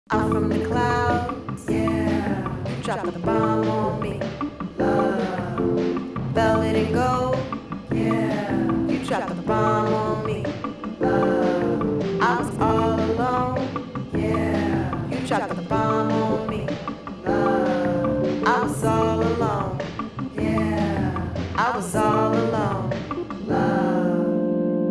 Out from the clouds, yeah. You dropped the bomb on me, love. Velvet and gold, yeah. You dropped the bomb on me, love. I was all alone, yeah. You dropped the bomb on me, love. I was all alone.